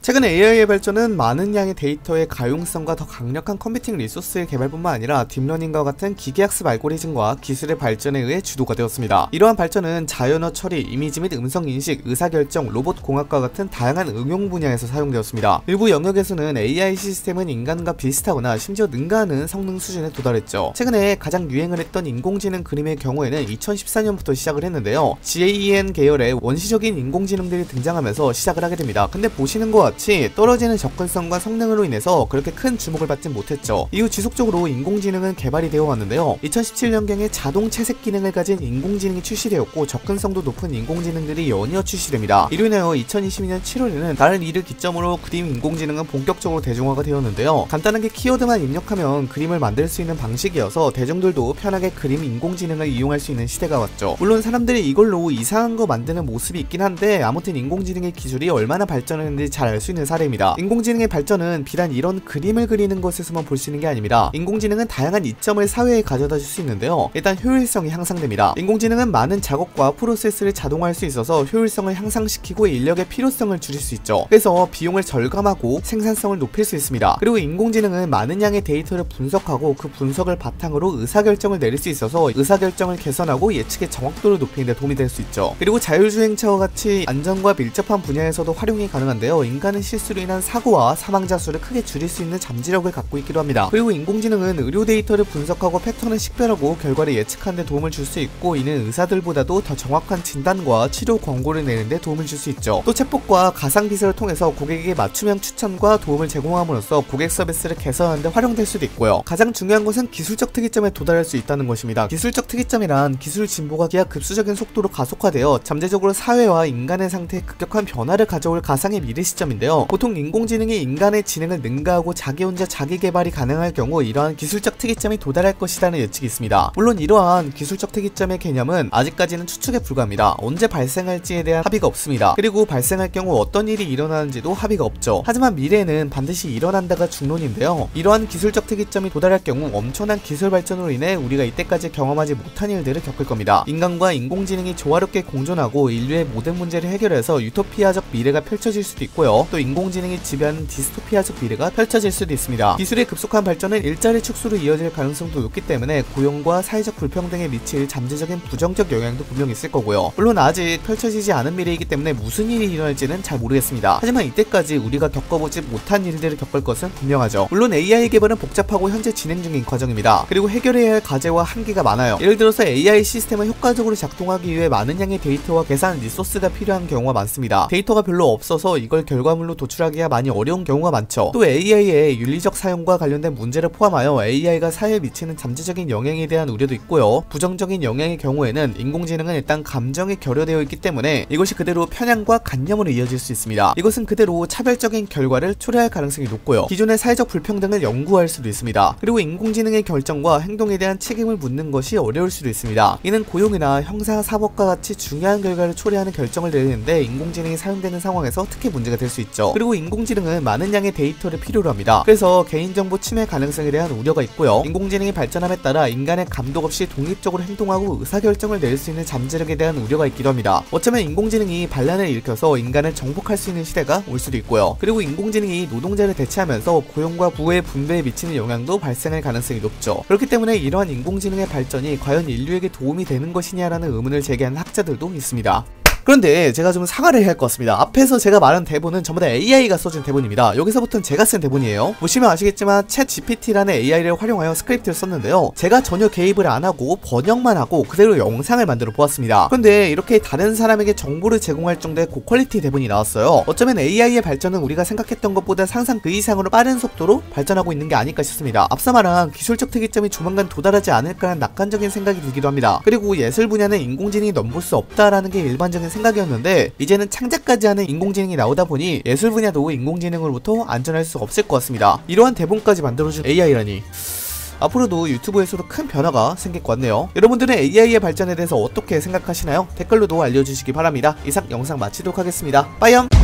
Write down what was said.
최근 AI의 발전은 많은 양의 데이터의 가용성과 더 강력한 컴퓨팅 리소스의 개발뿐만 아니라 딥러닝과 같은 기계학습 알고리즘과 기술의 발전에 의해 주도가 되었습니다. 이러한 발전은 자연어 처리, 이미지 및 음성 인식, 의사결정, 로봇 공학과 같은 다양한 응용 분야에서 사용되었습니다. 일부 영역에서는 AI 시스템은 인간과 비슷하거나 심지어 능가하는 성능 수준에 도달했죠. 최근에 가장 유행을 했던 인공지능 그림의 경우에는 2014년부터 시작을 했는데요. GAN 계열의 원시적인 인공지능들이 등장하면서 시작을 하게 됩니다. 근데 보시는 것 같이 떨어지는 접근성과 성능으로 인해서 그렇게 큰 주목을 받지 못했죠. 이후 지속적으로 인공지능은 개발이 되어 왔는데요. 2017년경에 자동 채색 기능을 가진 인공지능이 출시되었고 접근성도 높은 인공지능들이 연이어 출시됩니다. 이로 인하여 2022년 7월에는 다른 이를 기점으로 그림 인공지능은 본격적으로 대중화가 되었는데요. 간단하게 키워드만 입력하면 그림을 만들 수 있는 방식이어서 대중들도 편하게 그림 인공지능을 이용할 수 있는 시대가 왔죠. 물론 사람들이 이걸로 이상한 거 만드는 모습이 있긴 한데 아무튼 인공지능의 기술이 얼마나 발전했는지 잘 알 수 있는 사례입니다. 인공지능의 발전은 비단 이런 그림을 그리는 것에서만 볼 수 있는 게 아닙니다. 인공지능은 다양한 이점을 사회에 가져다 줄 수 있는데요. 일단 효율성이 향상됩니다. 인공지능은 많은 작업과 프로세스를 자동화할 수 있어서 효율성을 향상시키고 인력의 필요성을 줄일 수 있죠. 그래서 비용을 절감하고 생산성을 높일 수 있습니다. 그리고 인공지능은 많은 양의 데이터를 분석하고 그 분석을 바탕으로 의사결정을 내릴 수 있어서 의사결정을 개선하고 예측의 정확도를 높이는 데 도움이 될 수 있죠. 그리고 자율주행차와 같이 안전과 밀접한 분야에서도 활용이 가능한데요. 인간은 실수로 인한 사고와 사망자 수를 크게 줄일 수 있는 잠재력을 갖고 있기도 합니다. 그리고 인공지능은 의료 데이터를 분석하고 패턴을 식별하고 결과를 예측하는 데 도움을 줄 수 있고 이는 의사들보다도 더 정확한 진단과 치료 권고를 내는 데 도움을 줄 수 있죠. 또 챗봇과 가상 비서를 통해서 고객에게 맞춤형 추천과 도움을 제공함으로써 고객 서비스를 개선하는 데 활용될 수도 있고요. 가장 중요한 것은 기술적 특이점에 도달할 수 있다는 것입니다. 기술적 특이점이란 기술 진보가 기하급수적인 속도로 가속화되어 잠재적으로 사회와 인간의 상태에 급격한 변화를 가져올 가상의 미래 시점인데요. 보통 인공지능이 인간의 지능을 능가하고 자기 혼자 자기 개발이 가능할 경우 이러한 기술적 특이점이 도달할 것이라는 예측이 있습니다. 물론 이러한 기술적 특이점의 개념은 아직까지는 추측에 불과합니다. 언제 발생할지에 대한 합의가 없습니다. 그리고 발생할 경우 어떤 일이 일어나는지도 합의가 없죠. 하지만 미래에는 반드시 일어난다가 중론인데요. 이러한 기술적 특이점이 도달할 경우 엄청난 기술 발전으로 인해 우리가 이때까지 경험하지 못한 일들을 겪을 겁니다. 인간과 인공지능이 조화롭게 공존하고 인류의 모든 문제를 해결해서 유토피아적 미래가 펼쳐질 수도 있고요. 또 인공지능이 지배하는 디스토피아적 미래가 펼쳐질 수도 있습니다. 기술의 급속한 발전은 일자리 축소로 이어질 가능성도 높기 때문에 고용과 사회적 불평등에 미칠 잠재적인 부정적 영향도 분명히 있을 거고요. 물론 아직 펼쳐지지 않은 미래이기 때문에 무슨 일이 일어날지는 잘 모르겠습니다. 하지만 이때까지 우리가 겪어보지 못한 일들을 겪을 것은 분명하죠. 물론 AI 개발은 복잡하고 현재 진행 중인 과정입니다. 그리고 해결해야 할 과제와 한계가 많아요. 예를 들어서 AI 시스템을 효과적으로 작동하기 위해 많은 양의 데이터와 계산 리소스가 필요한 경우가 많습니다. 데이터가 별로 없어서 이걸 결과물로 도출하기가 많이 어려운 경우가 많죠. 또 AI의 윤리적 사용과 관련된 문제를 포함하여 AI가 사회에 미치는 잠재적인 영향에 대한 우려도 있고요. 부정적인 영향의 경우에는 인공지능은 일단 감정이 결여되어 있기 때문에 이것이 그대로 편향과 관념으로 이어질 수 있습니다. 이것은 그대로 차별적인 결과를 초래할 가능성이 높고요. 기존의 사회적 불평등을 연구할 수도 있습니다. 그리고 인공지능의 결정과 행동에 대한 책임을 묻는 것이 어려울 수도 있습니다. 이는 고용이나 형사사법과 같이 중요한 결과를 초래하는 결정을 내리는데 인공지능이 사용되는 상황에서 특히 문제가 될 수 있죠. 그리고 인공지능은 많은 양의 데이터를 필요로 합니다. 그래서 개인정보 침해 가능성에 대한 우려가 있고요. 인공지능이 발전함에 따라 인간의 감독 없이 독립적으로 행동하고 의사결정을 내릴 수 있는 잠재력에 대한 우려가 있기도 합니다. 어쩌면 인공지능이 반란을 일으켜서 인간을 정복할 수 있는 시대가 올 수도 있고요. 그리고 인공지능이 노동자를 대체하면서 고용과 부의 분배에 미치는 영향도 발생할 가능성이 높죠. 그렇기 때문에 이러한 인공지능의 발전이 과연 인류에게 도움이 되는 것이냐라는 의문을 제기하는 학자들도 있습니다. 그런데 제가 좀 사과를 해야 할 것 같습니다. 앞에서 제가 말한 대본은 전부 다 AI가 써준 대본입니다. 여기서부터는 제가 쓴 대본이에요. 보시면 아시겠지만 챗 GPT라는 AI를 활용하여 스크립트를 썼는데요. 제가 전혀 개입을 안하고 번역만 하고 그대로 영상을 만들어 보았습니다. 그런데 이렇게 다른 사람에게 정보를 제공할 정도의 고퀄리티 대본이 나왔어요. 어쩌면 AI의 발전은 우리가 생각했던 것보다 상상 그 이상으로 빠른 속도로 발전하고 있는 게 아닐까 싶습니다. 앞서 말한 기술적 특이점이 조만간 도달하지 않을까라는 낙관적인 생각이 들기도 합니다. 그리고 예술 분야는 인공지능이 넘볼 수 없다라는 게 일반적인 생각이었는데 이제는 창작까지 하는 인공지능이 나오다 보니 예술 분야도 인공지능으로부터 안전할 수 없을 것 같습니다. 이러한 대본까지 만들어준 AI라니 앞으로도 유튜브에서도 큰 변화가 생길 것 같네요. 여러분들은 AI의 발전에 대해서 어떻게 생각하시나요? 댓글로도 알려주시기 바랍니다. 이상 영상 마치도록 하겠습니다. 빠이염!